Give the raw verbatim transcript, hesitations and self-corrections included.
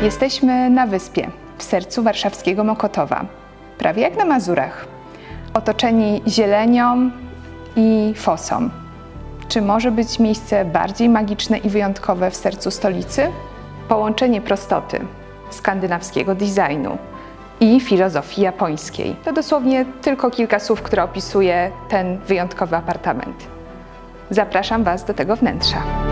Jesteśmy na wyspie, w sercu warszawskiego Mokotowa, prawie jak na Mazurach, otoczeni zielenią i fosą. Czy może być miejsce bardziej magiczne i wyjątkowe w sercu stolicy? Połączenie prostoty, skandynawskiego designu i filozofii japońskiej. To dosłownie tylko kilka słów, które opisuje ten wyjątkowy apartament. Zapraszam Was do tego wnętrza.